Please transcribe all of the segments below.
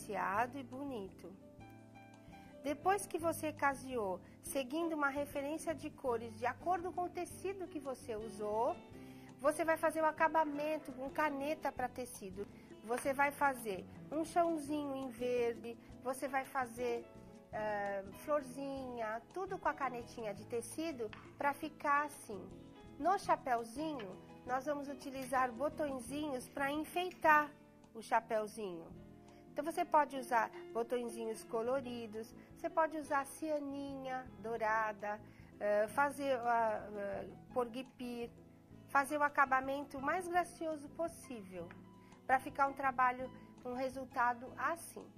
balanceado e bonito. Depois que você caseou, seguindo uma referência de cores de acordo com o tecido que você usou, você vai fazer o acabamento com caneta para tecido. Você vai fazer um chãozinho em verde, você vai fazer florzinha, tudo com a canetinha de tecido para ficar assim. No chapéuzinho, nós vamos utilizar botõezinhos para enfeitar o chapéuzinho. Então você pode usar botõezinhos coloridos, você pode usar cianinha dourada, fazer porguipir, fazer o acabamento mais gracioso possível, para ficar um trabalho, um resultado assim.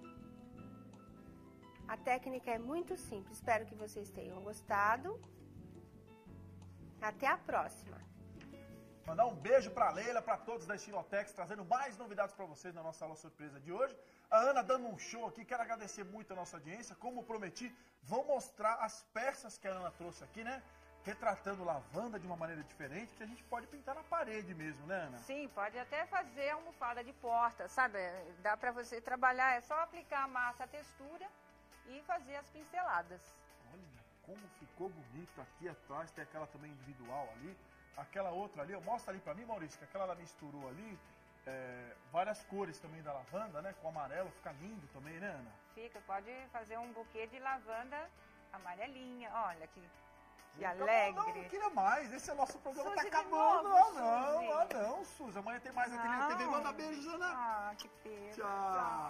A técnica é muito simples, espero que vocês tenham gostado. Até a próxima! Mandar um beijo para a Leila, para todos da Estilotex, trazendo mais novidades para vocês na nossa aula surpresa de hoje. A Ana dando um show aqui, quero agradecer muito a nossa audiência. Como prometi, vou mostrar as peças que a Ana trouxe aqui, né? Retratando lavanda de uma maneira diferente, que a gente pode pintar na parede mesmo, né, Ana? Sim, pode até fazer almofada de porta, sabe? Dá para você trabalhar, é só aplicar a massa, a textura e fazer as pinceladas. Olha como ficou bonito aqui atrás, tem aquela também individual ali. Aquela outra ali, mostra ali pra mim, Maurício, que aquela ela misturou ali várias cores também da lavanda, né? Com amarelo, fica lindo também, né, Ana? Fica, pode fazer um buquê de lavanda amarelinha, olha que Então, alegre. Não queria mais, esse é o nosso programa, Suzy, tá de acabando. novo, Suzy. Não, Suzy, amanhã tem mais aqui na TV. Manda beijo, Ana. Ah, que pena. Tchau.